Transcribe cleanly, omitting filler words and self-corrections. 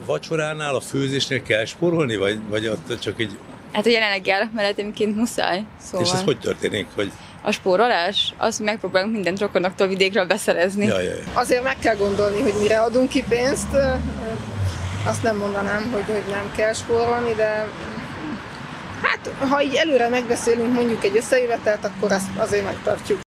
Vacsoránál, a főzésnél kell spórolni, vagy ott csak egy... Hát a jelenlegi állatmenetemként muszáj, szóval. És ez hogy történik? Hogy... A spórolás? Azt megpróbálunk mindent rokonoktól vidékről beszerezni. Ja. Azért meg kell gondolni, hogy mire adunk ki pénzt. Azt nem mondanám, hogy nem kell spórolni, de hát ha így előre megbeszélünk mondjuk egy összejövetelt, akkor ezt azért megtartjuk.